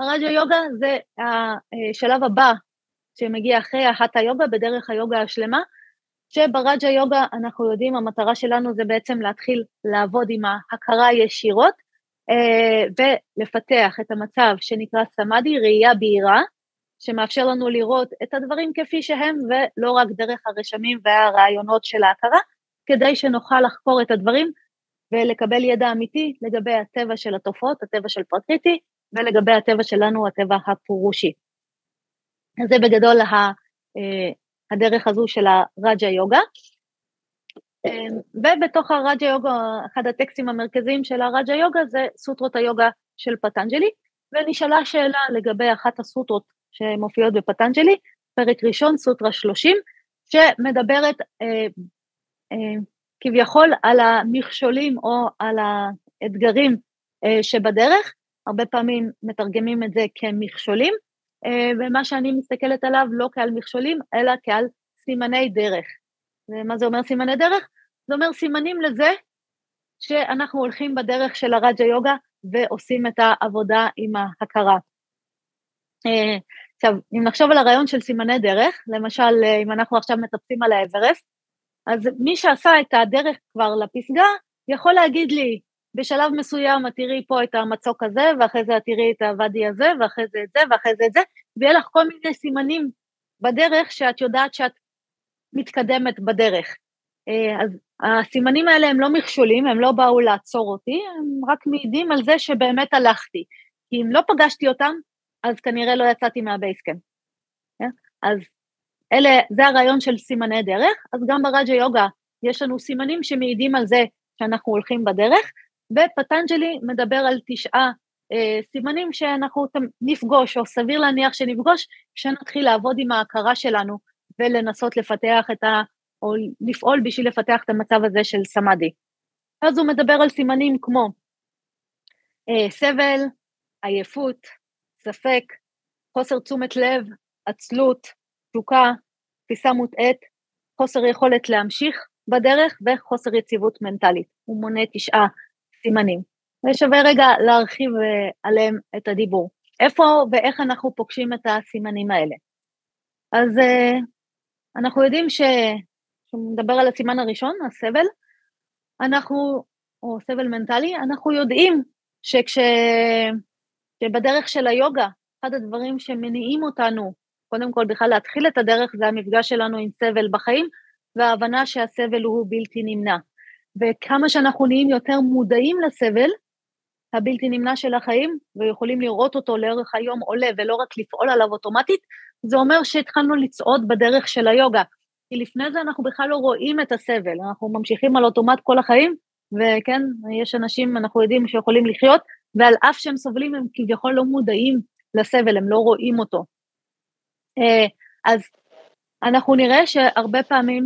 הרג'ה יוגה זה השלב הבא שמגיע אחרי ההטה יוגה בדרך היוגה השלמה, שברג'ה יוגה אנחנו יודעים, המטרה שלנו זה בעצם להתחיל לעבוד עם ההכרה ישירות, ולפתח את המצב שנקרא סמאדי, ראייה בהירה, שמאפשר לנו לראות את הדברים כפי שהם, ולא רק דרך הרשמים והרעיונות של ההכרה, כדי שנוכל לחקור את הדברים, ולקבל ידע אמיתי לגבי הטבע של התופעות, הטבע של פרקריטי, ולגבי הטבע שלנו, הטבע הפורושי. אז זה בגדול הדרך הזו של הרג'ה יוגה, ובתוך הרג'ה יוגה, אחד הטקסטים המרכזיים של הרג'ה יוגה, זה סוטרות היוגה של פטנג'לי, ונשאלה שאלה לגבי אחת הסוטרות שמופיעות בפטנג'לי, פרק ראשון, סוטרה 30, שמדברת כביכול על המכשולים או על האתגרים שבדרך, הרבה פעמים מתרגמים את זה כמכשולים, ומה שאני מסתכלת עליו לא כעל מכשולים, אלא כעל סימני דרך. ומה זה אומר סימני דרך? זה אומר סימנים לזה שאנחנו הולכים בדרך של הרג'ה יוגה, ועושים את העבודה עם ההכרה. עכשיו, אם נחשוב על הרעיון של סימני דרך, למשל, אם אנחנו עכשיו מטפסים על האברסט, אז מי שעשה את הדרך כבר לפסגה, יכול להגיד לי, בשלב מסוים, תראי פה את המצוק הזה, ואחרי זה תראי את הוואדי הזה, ואחרי זה את זה, ואחרי זה את זה, ויהיה לך כל מיני סימנים בדרך, שאת יודעת שאת מתקדמת בדרך. אז הסימנים האלה הם לא מכשולים, הם לא באו לעצור אותי, הם רק מעידים על זה שבאמת הלכתי. כי אם לא פגשתי אותם, אז כנראה לא יצאתי מהבייסקאמפ. אז זה הרעיון של סימני דרך, אז גם ברג'ה יוגה יש לנו סימנים שמעידים על זה שאנחנו הולכים בדרך, ופטנג'לי מדבר על 9 סימנים שאנחנו נפגוש, או סביר להניח שנפגוש, כשנתחיל לעבוד עם ההכרה שלנו, ולנסות לפתח או לפעול בשביל לפתח את המצב הזה של סמאדי. אז הוא מדבר על סימנים כמו סבל, עייפות, ספק, חוסר תשומת לב, עצלות, תשוקה, תפיסה מוטעית, חוסר יכולת להמשיך בדרך, וחוסר יציבות מנטלית. הוא מונה 9 סימנים. ושווה רגע להרחיב עליהם את הדיבור. איפה ואיך אנחנו פוגשים את הסימנים האלה? אז אנחנו יודעים שמדבר על הסימן הראשון, הסבל, או סבל מנטלי, אנחנו יודעים שבדרך של היוגה, אחד הדברים שמניעים אותנו, קודם כל בכלל להתחיל את הדרך, זה המפגש שלנו עם סבל בחיים, וההבנה שהסבל הוא בלתי נמנע. וכמה שאנחנו נהיים יותר מודעים לסבל, הבלתי נמנע של החיים, ויכולים לראות אותו לאורך היום עולה, ולא רק לפעול עליו אוטומטית, זה אומר שהתחלנו לצעוד בדרך של היוגה, כי לפני זה אנחנו בכלל לא רואים את הסבל, אנחנו ממשיכים על אוטומט כל החיים, וכן, יש אנשים, אנחנו יודעים שיכולים לחיות, ועל אף שהם סובלים, הם כביכול לא מודעים לסבל, הם לא רואים אותו. אז אנחנו נראה שהרבה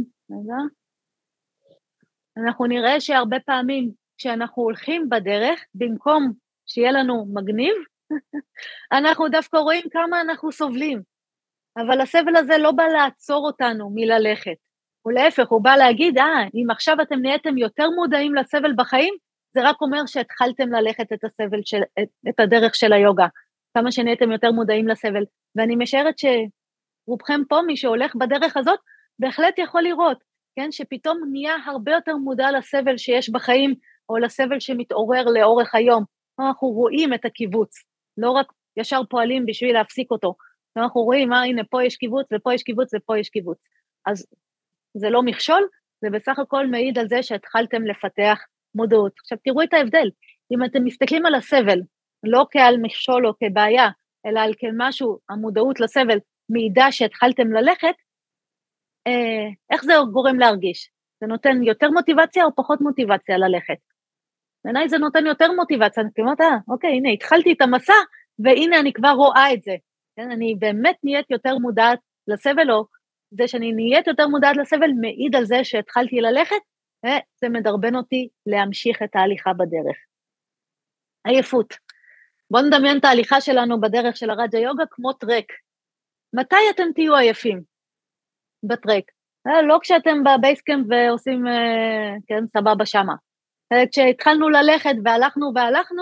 פעמים, כשאנחנו הולכים בדרך, במקום שיהיה לנו מגניב, אנחנו דווקא רואים כמה אנחנו סובלים, אבל הסבל הזה לא בא לעצור אותנו מללכת, ולהפך, הוא בא להגיד, אם עכשיו אתם נהייתם יותר מודעים לסבל בחיים, זה רק אומר שהתחלתם ללכת את הדרך של היוגה, כמה שנהייתם יותר מודעים לסבל, ואני משערת שרובכם פה, מי שהולך בדרך הזאת, בהחלט יכול לראות, כן, שפתאום נהיה הרבה יותר מודע לסבל שיש בחיים, או לסבל שמתעורר לאורך היום, אנחנו רואים את הקיבוץ, לא רק ישר פועלים בשביל להפסיק אותו, אנחנו רואים, הנה פה יש קיבוץ, ופה יש קיבוץ, ופה יש קיבוץ, אז זה לא מכשול, זה בסך הכל מעיד על זה שהתחלתם לפתח מודעות. עכשיו תראו את ההבדל, אם אתם מסתכלים על הסבל, לא כעל מכשול או כבעיה, אלא על כמשהו, המודעות לסבל, מעידה שהתחלתם ללכת, איך זה גורם להרגיש? זה נותן יותר מוטיבציה או פחות מוטיבציה ללכת? בעיניי זה נותן יותר מוטיבציה, אני אומרת, אוקיי, הנה, התחלתי את המסע, והנה אני כבר רואה את זה. כן, אני באמת נהיית יותר מודעת לסבל, או זה שאני נהיית יותר מודעת לסבל, מעיד על זה שהתחלתי ללכת, וזה מדרבן אותי להמשיך את ההליכה בדרך. עייפות. בואו נדמיין את ההליכה שלנו בדרך של הרג'ה יוגה כמו טרק. מתי אתם תהיו עייפים? בטרק. לא כשאתם בבייסקאמפ ועושים, כן, סבבה שמה. כשהתחלנו ללכת והלכנו,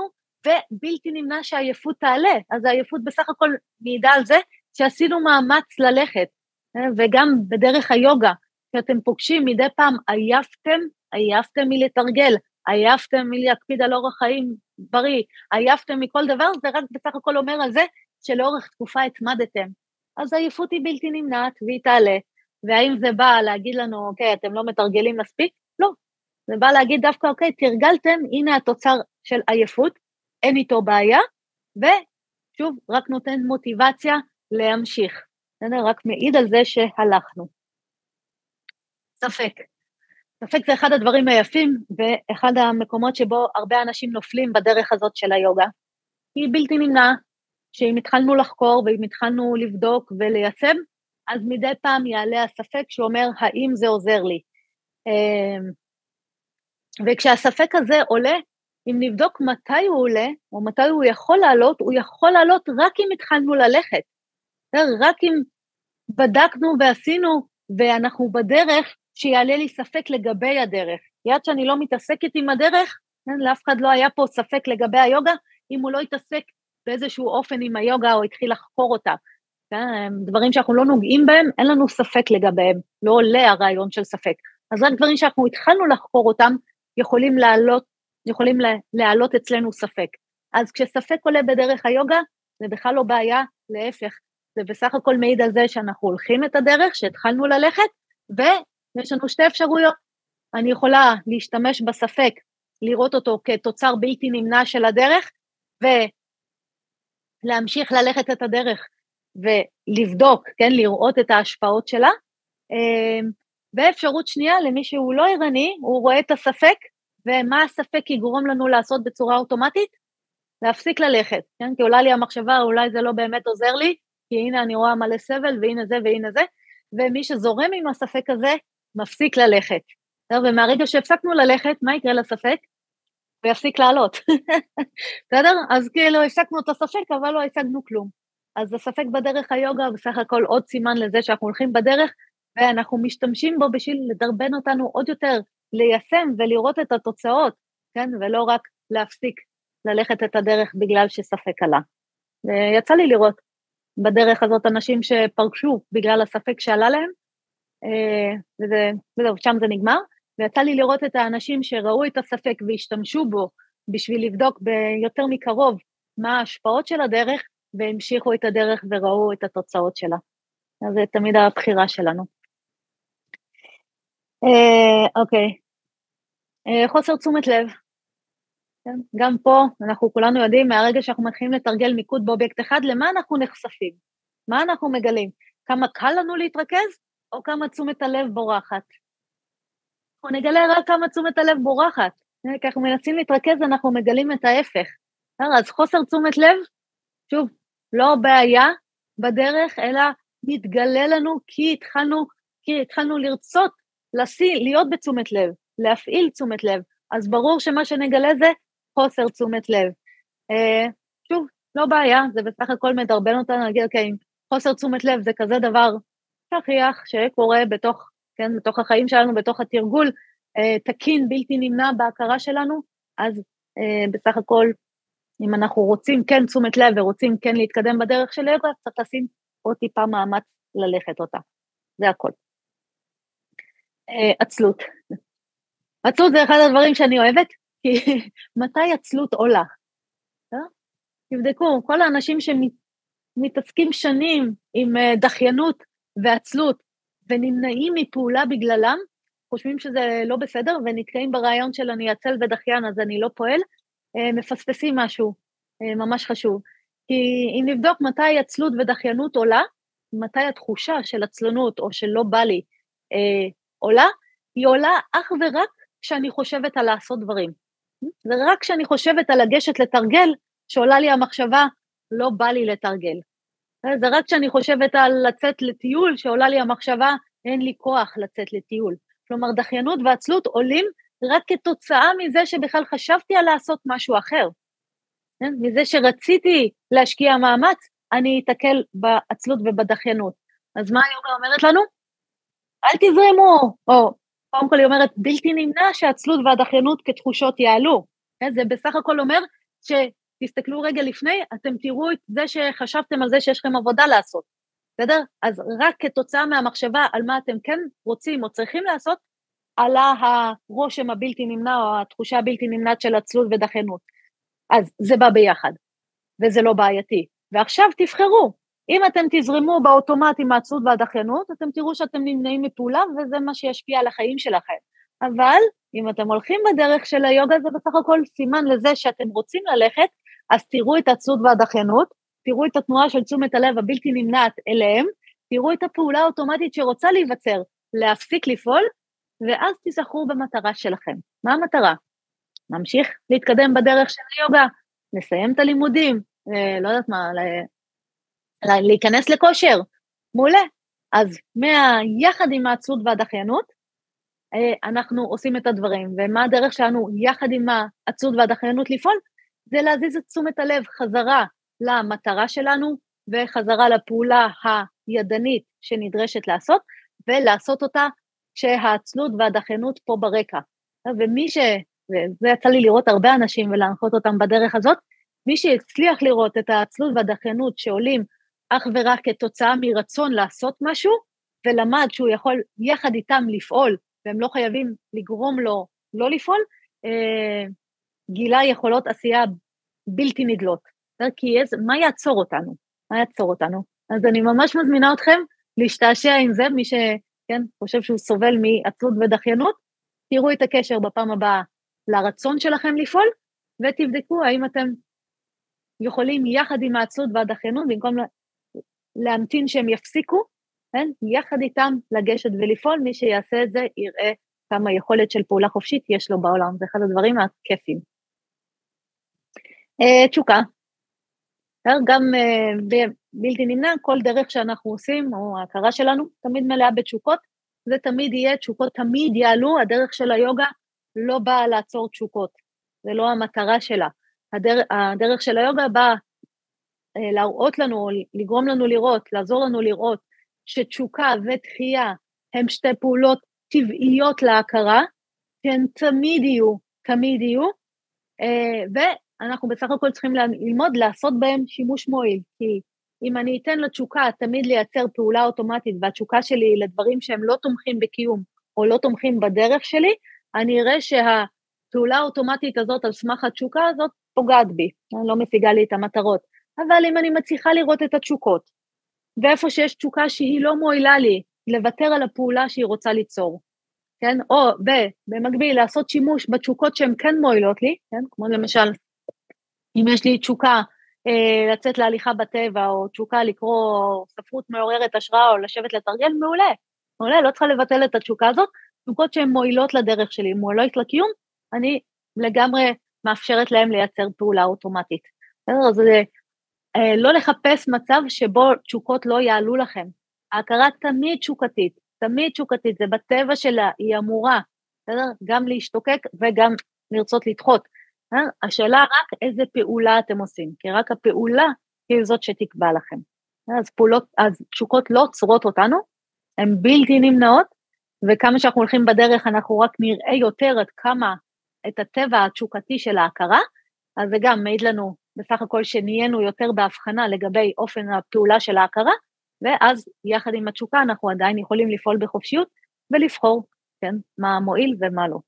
ובלתי נמנע שהעייפות תעלה, אז העייפות בסך הכל מעידה על זה שעשינו מאמץ ללכת, וגם בדרך היוגה, שאתם פוגשים מדי פעם, עייפתם מלתרגל, עייפתם מלהקפיד על אורח חיים בריא, עייפתם מכל דבר, זה רק בסך הכל אומר על זה שלאורך תקופה התמדתם. אז העייפות היא בלתי נמנעת והיא תעלה, והאם זה בא להגיד לנו, אוקיי, אתם לא מתרגלים מספיק? לא. זה בא להגיד דווקא, אוקיי, תרגלתם, הנה התוצר של עייפות, אין איתו בעיה, ושוב, רק נותן מוטיבציה להמשיך. רק מעיד על זה שהלכנו. ספק. ספק זה אחד הדברים היפים, ואחד המקומות שבו הרבה אנשים נופלים בדרך הזאת של היוגה. היא בלתי נמנע, שאם התחלנו לחקור ואם התחלנו לבדוק וליישם, אז מדי פעם יעלה הספק שאומר, האם זה עוזר לי? וכשהספק הזה עולה, אם נבדוק מתי הוא עולה, או מתי הוא יכול לעלות רק אם התחלנו ללכת. רק אם בדקנו ועשינו, ואנחנו בדרך, שיעלה לי ספק לגבי הדרך. יד שאני לא מתעסקת עם הדרך, לאף אחד לא היה פה ספק לגבי היוגה, אם הוא לא יתעסק באיזשהו אופן עם היוגה, או התחיל לחקור אותה. דברים שאנחנו לא נוגעים בהם, אין לנו ספק לגביהם, לא עולה הרעיון של ספק. אז רק דברים שאנחנו התחלנו לחקור אותם, יכולים להעלות אצלנו ספק. אז כשספק עולה בדרך היוגה, זה בכלל לא בעיה, להפך, זה בסך הכל מעיד על זה שאנחנו הולכים את הדרך, שהתחלנו ללכת, ויש לנו שתי אפשרויות. אני יכולה להשתמש בספק, לראות אותו כתוצר בלתי נמנע של הדרך, ולהמשיך ללכת את הדרך, ולבדוק, כן, לראות את ההשפעות שלה, ואפשרות שנייה, למי שהוא לא ערני, הוא רואה את הספק, ומה הספק יגרום לנו לעשות בצורה אוטומטית? להפסיק ללכת, כן? כי עולה לי המחשבה, אולי זה לא באמת עוזר לי, כי הנה אני רואה מלא סבל, והנה זה והנה זה, ומי שזורם עם הספק הזה, מפסיק ללכת. ומהרגע שהפסקנו ללכת, מה יקרה לספק? הוא יפסיק לעלות. בסדר? אז כאילו הפסקנו את הספק, אבל לא השגנו כלום. אז הספק בדרך היוגה, בסך הכל עוד סימן לזה שאנחנו הולכים בדרך, ואנחנו משתמשים בו בשביל לדרבן אותנו עוד יותר, ליישם ולראות את התוצאות, כן? ולא רק להפסיק ללכת את הדרך בגלל שספק עלה. ויצא לי לראות בדרך הזאת אנשים שפרשו בגלל הספק שעלה להם, וזהו, שם זה נגמר, ויצא לי לראות את האנשים שראו את הספק והשתמשו בו בשביל לבדוק ביותר מקרוב מה ההשפעות של הדרך, והמשיכו את הדרך וראו את התוצאות שלה. אז זה תמיד הבחירה שלנו. אוקיי. חוסר תשומת לב. גם פה אנחנו כולנו יודעים, מהרגע שאנחנו מתחילים לתרגל מיקוד באובייקט אחד, למה אנחנו נחשפים? מה אנחנו מגלים? כמה קל לנו להתרכז, או כמה תשומת הלב בורחת? אנחנו נגלה רק כמה תשומת הלב בורחת. כי אנחנו מנסים להתרכז, אנחנו מגלים את ההפך. אז חוסר תשומת לב, שוב, לא בעיה בדרך, אלא מתגלה לנו כי התחלנו לרצות להיות בתשומת לב, להפעיל תשומת לב. אז ברור שמה שנגלה זה חוסר תשומת לב. שוב, לא בעיה, זה בסך הכל מדרבן אותנו להגיד, אוקיי, חוסר תשומת לב זה כזה דבר שכיח שקורה בתוך החיים שלנו, בתוך התרגול, תקין, בלתי נמנע בהכרה שלנו, אז בסך הכל, אם אנחנו רוצים כן תשומת לב ורוצים כן להתקדם בדרך של יוגה, צריך לשים עוד טיפה מאמץ ללכת אותה. זה הכל. עצלות. עצלות זה אחד הדברים שאני אוהבת, כי מתי עצלות עולה? תבדקו, כל האנשים שמתעסקים שנים עם דחיינות ועצלות, ונמנעים מפעולה בגללם, חושבים שזה לא בסדר, ונתקעים ברעיון של אני עצל ודחיין, אז אני לא פועל, מפספסים משהו ממש חשוב. כי אם נבדוק מתי עצלות ודחיינות עולה, מתי התחושה של עצלנות או של לא בא לי עולה, היא עולה אך ורק כשאני חושבת על לעשות דברים. זה רק כשאני חושבת על לגשת לתרגל, שעולה לי המחשבה, לא בא לי לתרגל. זה רק כשאני חושבת על לצאת לטיול, שעולה לי המחשבה, אין לי כוח לצאת לטיול. כלומר, דחיינות ועצלות עולים רק כתוצאה מזה שבכלל חשבתי על לעשות משהו אחר. מזה שרציתי להשקיע מאמץ, אני אתקל בעצלות ובדחיינות. אז מה היוגה אומרת לנו? אל תזרמו, או קודם כל היא אומרת, בלתי נמנע שהעצלות והדחיינות כתחושות יעלו. זה בסך הכל אומר תסתכלו רגע לפני, אתם תראו את זה שחשבתם על זה שיש לכם עבודה לעשות, בסדר? אז רק כתוצאה מהמחשבה על מה אתם כן רוצים או צריכים לעשות, עלה הרושם הבלתי נמנע או התחושה הבלתי נמנעת של עצלות ודחיינות. אז זה בא ביחד, וזה לא בעייתי. ועכשיו תבחרו, אם אתם תזרמו באוטומט עם העצלות והדחיינות, אתם תראו שאתם נמנעים מפעולה, וזה מה שישפיע על החיים שלכם. אבל אם אתם הולכים בדרך של היוגה, זה בסך הכל סימן לזה שאתם רוצים ללכת, אז תראו את העצלות והדחיינות, תראו את התנועה של תשומת הלב הבלתי נמנעת אליהם, תראו את הפעולה האוטומטית שרוצה להיווצר, להפסיק לפעול, ואז תזכרו במטרה שלכם. מה המטרה? נמשיך להתקדם בדרך של היוגה, נסיים את הלימודים, לא יודעת מה, להיכנס לכושר, מעולה. אז יחד עם העצלות והדחיינות, אנחנו עושים את הדברים, ומה הדרך שלנו יחד עם העצלות והדחיינות לפעול? זה להזיז את תשומת הלב חזרה למטרה שלנו, וחזרה לפעולה הידנית שנדרשת לעשות, ולעשות אותה כשהעצלות והדחיינות פה ברקע. וזה יצא לי לראות הרבה אנשים ולהנחות אותם בדרך הזאת, מי שהצליח לראות את העצלות והדחיינות שעולים אך ורק כתוצאה מרצון לעשות משהו, ולמד שהוא יכול יחד איתם לפעול, והם לא חייבים לגרום לו לא לפעול, גילה יכולות עשייה בלתי נדלות. כי מה יעצור אותנו? מה יעצור אותנו? אז אני ממש מזמינה אתכם להשתעשע עם זה, מי חושב שהוא סובל מעצלות ודחיינות, תראו את הקשר בפעם הבאה לרצון שלכם לפעול, ותבדקו האם אתם יכולים יחד עם העצלות והדחיינות, במקום להמתין שהם יפסיקו, יחד איתם לגשת ולפעול, מי שיעשה את זה יראה כמה יכולת של פעולה חופשית יש לו בעולם, זה אחד הדברים הכיפים. תשוקה, גם בלתי נמנע, כל דרך שאנחנו עושים, או ההכרה שלנו, תמיד מלאה בתשוקות, זה תמיד יהיה, תשוקות תמיד יעלו, הדרך של היוגה לא באה לעצור תשוקות, זה לא המטרה שלה, הדרך של היוגה באה להראות לנו, לגרום לנו לראות, לעזור לנו לראות, שתשוקה ותחייה הם שתי פעולות טבעיות להכרה, שהן תמיד יהיו, ואנחנו בסך הכל צריכים ללמוד לעשות בהם שימוש מועיל, כי אם אני אתן לתשוקה תמיד לייצר פעולה אוטומטית, והתשוקה שלי לדברים שהם לא תומכים בקיום, או לא תומכים בדרך שלי, אני אראה שהפעולה האוטומטית הזאת, על סמך התשוקה הזאת, פוגעת בי, לא משיגה לי את המטרות. אבל אם אני מצליחה לראות את התשוקות, ואיפה שיש תשוקה שהיא לא מועילה לי, לוותר על הפעולה שהיא רוצה ליצור, כן? או במקביל לעשות שימוש בתשוקות שהן כן מועילות לי, כן? כמו למשל, אם יש לי תשוקה לצאת להליכה בטבע, או תשוקה לקרוא ספרות מעוררת השראה, או לשבת לתרגל, מעולה, לא צריכה לבטל את התשוקה הזאת, תשוקות שהן מועילות לדרך שלי, מועילות לקיום, אני לגמרי מאפשרת להם לייצר פעולה אוטומטית. אז לא לחפש מצב שבו תשוקות לא יעלו לכם. ההכרה תמיד תשוקתית, זה בטבע שלה, היא אמורה, גם להשתוקק וגם לרצות לדחות. השאלה רק איזה פעולה אתם עושים, כי רק הפעולה היא זאת שתקבע לכם. אז תשוקות לא עוצרות אותנו, הן בלתי נמנעות, וכמה שאנחנו הולכים בדרך אנחנו רק נראה יותר עד כמה את הטבע התשוקתי של ההכרה, אז זה גם מעיד לנו בסך הכל שנהיינו יותר בהבחנה לגבי אופן הפעולה של ההכרה, ואז יחד עם התשוקה אנחנו עדיין יכולים לפעול בחופשיות ולבחור, כן, מה מועיל ומה לא.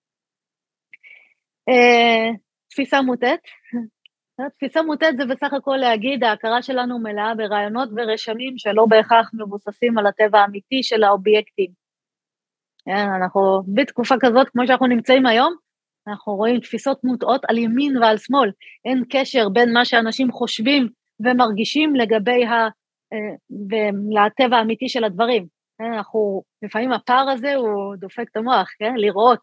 תפיסה מוטעת. תפיסה מוטעת זה בסך הכל להגיד, ההכרה שלנו מלאה ברעיונות ורשמים שלא בהכרח מבוססים על הטבע האמיתי של האובייקטים. אנחנו בתקופה כזאת, כמו שאנחנו נמצאים היום, אנחנו רואים תפיסות מוטעות על ימין ועל שמאל, אין קשר בין מה שאנשים חושבים ומרגישים לגבי לטבע האמיתי של הדברים. אנחנו, לפעמים הפער הזה הוא דופק את המוח, לראות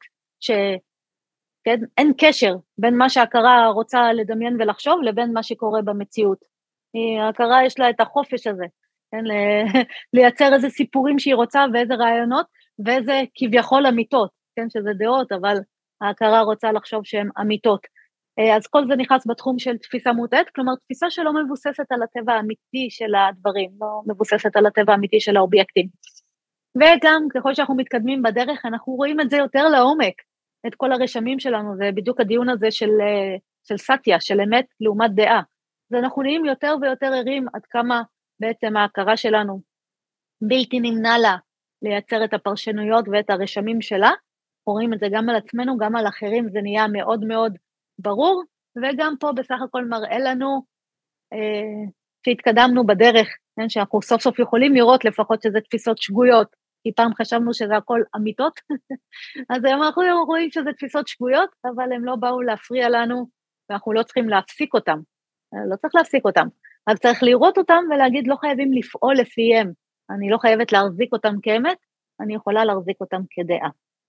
אין קשר בין מה שההכרה רוצה לדמיין ולחשוב לבין מה שקורה במציאות. ההכרה יש לה את החופש הזה, לייצר איזה סיפורים שהיא רוצה ואיזה רעיונות ואיזה כביכול אמיתות, שזה דעות, אבל ההכרה רוצה לחשוב שהן אמיתות. אז כל זה נכנס בתחום של תפיסה מוטעת, כלומר תפיסה שלא מבוססת על הטבע האמיתי של הדברים, לא מבוססת על הטבע האמיתי של האובייקטים. וגם ככל שאנחנו מתקדמים בדרך, אנחנו רואים את זה יותר לעומק, את כל הרשמים שלנו, זה בדיוק הדיון הזה של של סטיה, של אמת לעומת דעה. אז אנחנו נהיים יותר ויותר ערים עד כמה בעצם ההכרה שלנו בלתי נמנע לה לייצר את הפרשנויות ואת הרשמים שלה, רואים את זה גם על עצמנו, גם על אחרים, זה נהיה מאוד מאוד ברור, וגם פה בסך הכל מראה לנו שהתקדמנו בדרך, כן, שאנחנו סוף סוף יכולים לראות לפחות שזה תפיסות שגויות, כי פעם חשבנו שזה הכל אמיתות, אז היום אנחנו רואים שזה תפיסות שגויות, אבל הם לא באו להפריע לנו, ואנחנו לא צריכים להפסיק אותם, לא צריך להפסיק אותם, רק צריך לראות אותם ולהגיד לא חייבים לפעול לפיהם, אני לא חייבת להחזיק אותם כאמת, אני יכולה להחזיק אותם כדעה.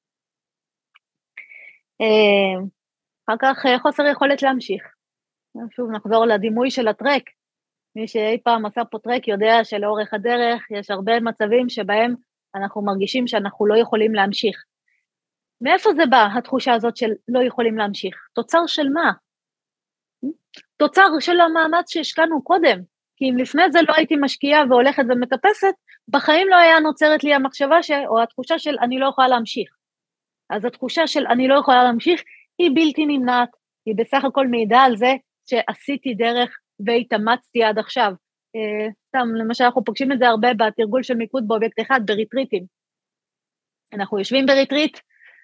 אחר כך חוסר יכולת להמשיך. שוב נחזור לדימוי של הטרק, מי שאי פעם עשה פה טרק יודע שלאורך הדרך יש הרבה מצבים שבהם אנחנו מרגישים שאנחנו לא יכולים להמשיך. מאיפה זה בא התחושה הזאת של לא יכולים להמשיך? תוצר של מה? תוצר של המאמץ שהשקענו קודם, כי אם לפני זה לא הייתי משקיעה והולכת ומטפסת, בחיים לא היה נוצרת לי המחשבה או התחושה של אני לא יכולה להמשיך. אז התחושה של אני לא יכולה להמשיך היא בלתי נמנעת, היא בסך הכל מעידה על זה שעשיתי דרך והתאמצתי עד עכשיו. סתם, למשל אנחנו פוגשים את זה הרבה בתרגול של מיקוד באובייקט אחד, בריטריטים. אנחנו יושבים בריטריט,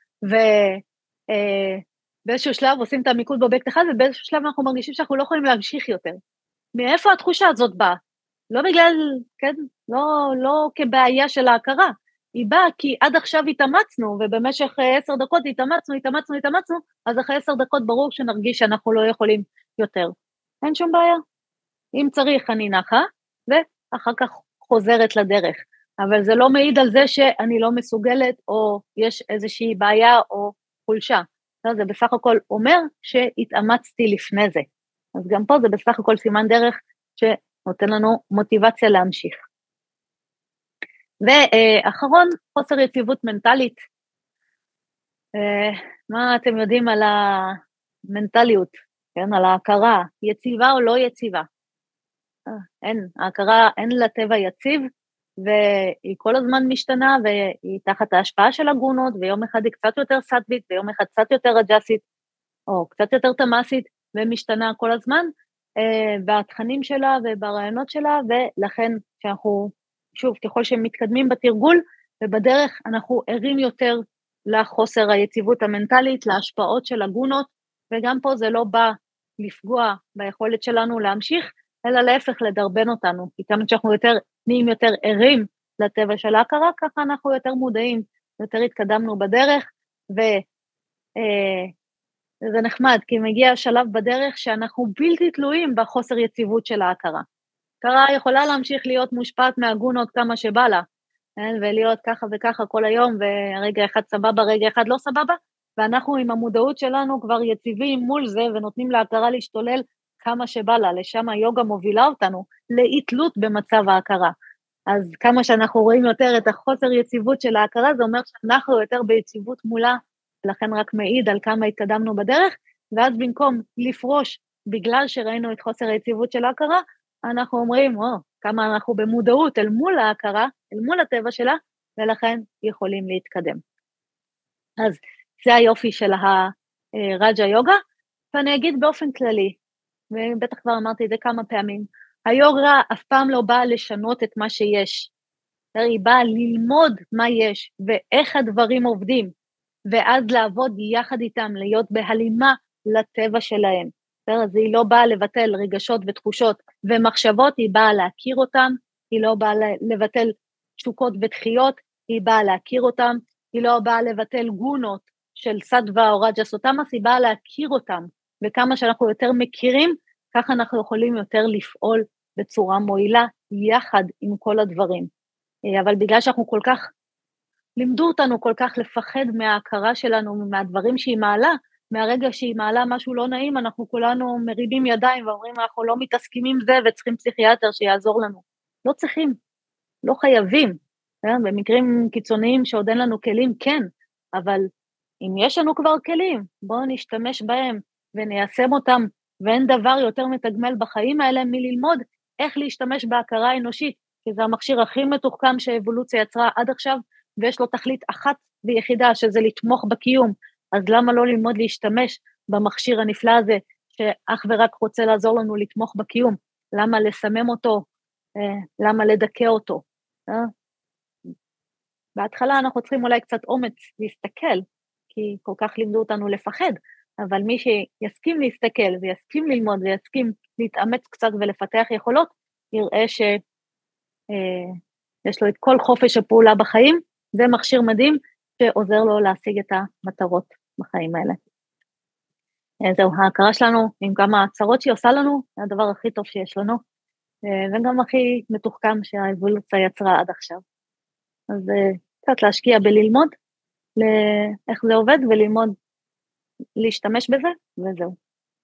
ובאיזשהו שלב עושים את המיקוד באובייקט אחד, ובאיזשהו שלב אנחנו מרגישים שאנחנו לא יכולים להמשיך יותר. מאיפה התחושה הזאת באה? לא בגלל, כן, לא כבעיה של ההכרה, היא באה כי עד עכשיו התאמצנו, ובמשך 10 דקות התאמצנו, אז אחרי 10 דקות ברור שנרגיש שאנחנו לא יכולים יותר. אין שום בעיה. אם צריך אני נחה, ואחר כך חוזרת לדרך. אבל זה לא מעיד על זה שאני לא מסוגלת, או יש איזושהי בעיה או חולשה. זה בסך הכל אומר שהתאמצתי לפני זה. אז גם פה זה בסך הכל סימן דרך שנותן לנו מוטיבציה להמשיך. ואחרון, חוסר יציבות מנטלית. מה אתם יודעים על המנטליות, כן? על ההכרה, יציבה או לא יציבה? ההכרה אין לה טבע יציב, והיא כל הזמן משתנה, והיא תחת ההשפעה של הגונות, ויום אחד היא קצת יותר סטווית, ויום אחד קצת יותר רג'סית, או קצת יותר תמאסית, ומשתנה כל הזמן, בתכנים שלה וברעיונות שלה, ולכן שאנחנו, שוב, ככל שהם מתקדמים בתרגול, ובדרך אנחנו ערים יותר לחוסר היציבות המנטלית, להשפעות של הגונות, וגם פה זה לא בא לפגוע ביכולת שלנו להמשיך, אלא להפך לדרבן אותנו, כי כמה שאנחנו נהיים יותר ערים לטבע של ההכרה, ככה אנחנו יותר מודעים, יותר התקדמנו בדרך, וזה נחמד, כי מגיע השלב בדרך שאנחנו בלתי תלויים בחוסר יציבות של ההכרה. ההכרה יכולה להמשיך להיות מושפעת מהגונות כמה שבא לה, ולהיות ככה וככה כל היום, ורגע אחד סבבה, רגע אחד לא סבבה, ואנחנו עם המודעות שלנו כבר יציבים מול זה, ונותנים להכרה להשתולל כמה שבא לה, לשם היוגה מובילה אותנו, לאי-תלות במצב ההכרה. אז כמה שאנחנו רואים יותר את החוסר יציבות של ההכרה, זה אומר שאנחנו יותר ביציבות מולה, לכן רק מעיד על כמה התקדמנו בדרך, ואז במקום לפרוש בגלל שראינו את חוסר היציבות של ההכרה, אנחנו אומרים, כמה אנחנו במודעות אל מול ההכרה, אל מול הטבע שלה, ולכן יכולים להתקדם. אז זה היופי של הרג'ה יוגה, ואני אגיד באופן כללי, ובטח כבר אמרתי את זה כמה פעמים, היוגה אף פעם לא באה לשנות את מה שיש, היא באה ללמוד מה יש, ואיך הדברים עובדים, ואז לעבוד יחד איתם, להיות בהלימה לטבע שלהם. אז היא לא באה לבטל רגשות ותחושות ומחשבות, היא באה להכיר אותם, היא לא באה לבטל תשוקות ודחיות, היא באה להכיר אותם, היא לא באה לבטל גונות של סטווה או רג'ס או תמאס, היא באה להכיר אותם, וכמה שאנחנו יותר מכירים, ככה אנחנו יכולים יותר לפעול בצורה מועילה, יחד עם כל הדברים. אבל בגלל שאנחנו כל כך, לימדו אותנו כל כך לפחד מההכרה שלנו, מהדברים שהיא מעלה, מהרגע שהיא מעלה משהו לא נעים, אנחנו כולנו מרימים ידיים ואומרים, אנחנו לא מתעסקים עם זה וצריכים פסיכיאטר שיעזור לנו. לא צריכים, לא חייבים. במקרים קיצוניים שעוד אין לנו כלים, כן, אבל אם יש לנו כבר כלים, בואו נשתמש בהם וניישם אותם, ואין דבר יותר מתגמל בחיים האלה מללמוד איך להשתמש בהכרה האנושית, כי זה המכשיר הכי מתוחכם שהאבולוציה יצרה עד עכשיו, ויש לו תכלית אחת ויחידה, שזה לתמוך בקיום, אז למה לא ללמוד להשתמש במכשיר הנפלא הזה, שאך ורק רוצה לעזור לנו לתמוך בקיום, למה לסמם אותו, למה לדכא אותו, בהתחלה אנחנו צריכים אולי קצת אומץ להסתכל, כי כל כך לימדו אותנו לפחד, אבל מי שיסכים להסתכל ויסכים ללמוד ויסכים להתאמץ קצת ולפתח יכולות, יראה שיש לו את כל חופש הפעולה בחיים, זה מכשיר מדהים שעוזר לו להשיג את המטרות בחיים האלה. זהו, ההכרה שלנו עם כמה הצרות שהיא עושה לנו, זה הדבר הכי טוב שיש לנו, וגם הכי מתוחכם שהאבולוציה יצרה עד עכשיו. אז קצת להשקיע בללמוד איך זה עובד וללמוד להשתמש בזה, וזהו.